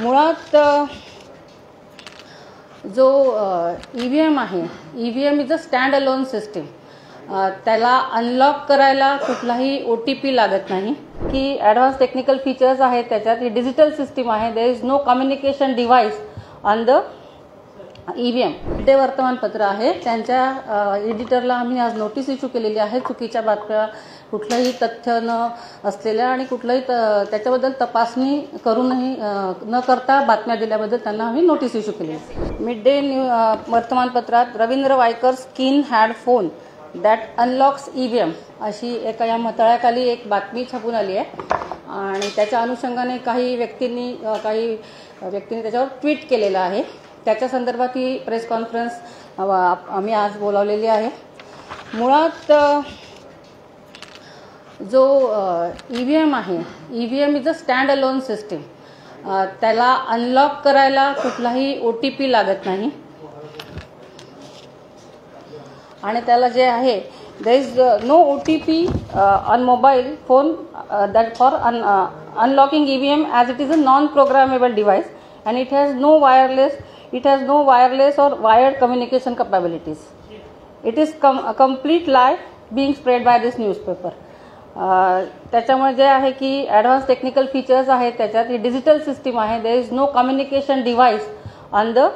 मुळात जो EVM आहे, EVM is a stand alone system. त्याला अनलॉक करायला कुठलाही OTP लागत नाही. की ॲडव्हान्स टेक्निकल फीचर्स आहेत त्याच्यात. ही डिजिटल सिस्टीम आहे. There is no communication device on the EVM. ते वर्तमानपत्र आहे, त्यांच्या एडिटरला आम्ही आज नोटीस इश्यू केलेली आहे. चुकीच्या बातम्या, कुठलंही तथ्य न असलेल्या आणि कुठलंही त्याच्याबद्दल तपासणी करूनही न करता बातम्या दिल्याबद्दल त्यांना आम्ही नोटीस इश्यू केली. मिड डे वर्तमानपत्रात Ravindra Waikar skin had phone that unlocks EVM अशी एका या मतळ्याखाली एक बातमी छापून आली आहे आणि त्याच्या अनुषंगाने काही व्यक्तींनी त्याच्यावर ट्विट केलेलं आहे. त्याच्या संदर्भात ही प्रेस कॉन्फरन्स आम्ही आज बोलावलेली आहे. मुळात जो EVM आहे, EVM is a stand alone system. त्याला अनलॉक करायला कुठलाही OTP लागत नाही आणि त्याला जे आहे there is no OTP on mobile phone that for unlocking EVM as it is a non programmable device and it has no wireless or wired communication capabilities. It is a complete lie being spread by this newspaper. त्याच्यामुळे जे आहे की advance technical features आहेत त्याच्यात. ही digital system आहे. There is no communication device on the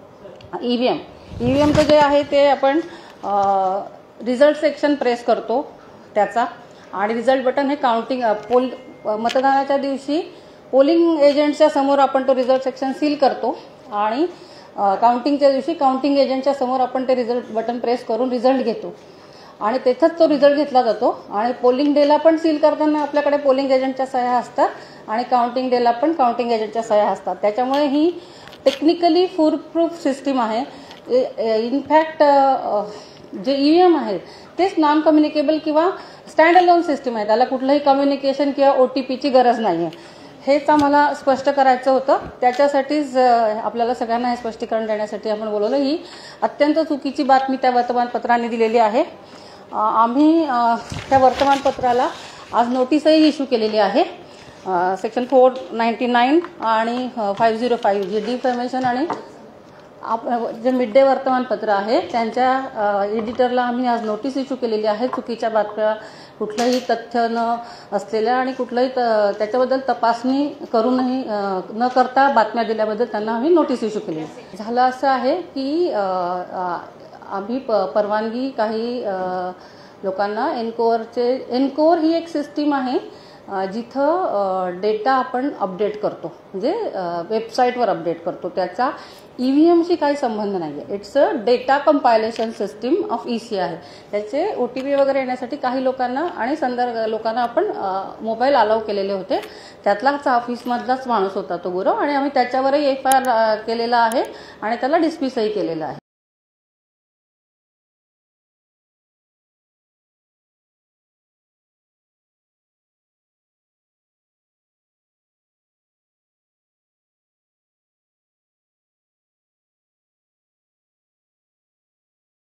EVM जे आहे ते आपण रिझल्ट सेक्शन प्रेस करतो त्याचा आणि रिझल्ट बटन हे काउंटिंग मतदानाच्या दिवशी पोलिंग एजंटच्या समोर आपण तो रिझल्ट सेक्शन सील करतो आणि काउंटिंगच्या दिवशी काउंटिंग एजंटच्या समोर आपण ते रिझल्ट बटन प्रेस करून रिझल्ट घेतो आणि तेथेच तो रिझल्ट घेतला जातो. आणि पोलिंग डेला पण सील करताना आपल्याकडे पोलिंग एजंटच्या सह्या असतात आणि काउंटिंग डेला पण काउंटिंग एजंटच्या सह्या असतात. त्याच्यामुळे ही टेक्निकली फुलप्रूफ सिस्टीम आहे. इनफॅक्ट जे EVM आहे तेच नॉन कम्युनिकेबल किंवा स्टँड अलोन सिस्टीम आहे. त्याला कुठलंही कम्युनिकेशन किंवा OTPची गरज नाही आहे. हेच आम्हाला स्पष्ट करायचं होतं. त्याच्यासाठीच आपल्याला सगळ्यांना हे स्पष्टीकरण देण्यासाठी आपण बोलवलं. ही अत्यंत चुकीची बातमी त्या वर्तमानपत्राने दिलेली आहे. आम्ही त्या वर्तमानपत्राला आज नोटीसही इश्यू केलेली आहे. सेक्शन 499 आणि 505 जे डिफॅमेशन आणि जे मिड डे वर्तमानपत्र आहे त्यांच्या एडिटरला आम्ही आज नोटीस इश्यू केलेली आहे. चुकीच्या बातम्या, कुठलंही तथ्य न असलेल्या आणि कुठलंही त्याच्याबद्दल तपासणी करूनही न करता बातम्या दिल्याबद्दल त्यांना आम्ही नोटीस इश्यू केली. झालं असं आहे की आम्ही परवानगी काही लोकांना एनकोअर ही एक सिस्टीम आहे जिथं डेटा आपण अपडेट करतो, म्हणजे वेबसाईटवर अपडेट करतो. त्याचा EVMशी काही संबंध नाही आहे. It's a data compilation system of EC आहे. त्याचे OTP वगैरे येण्यासाठी काही लोकांना आणि लोकांना आपण मोबाईल अलाव केलेले होते. त्यातलाच ऑफिसमधलाच माणूस होता तो गुरव आणि आम्ही त्याच्यावरही FIR केलेला आहे आणि त्याला डिस्मिसही केलेला आहे.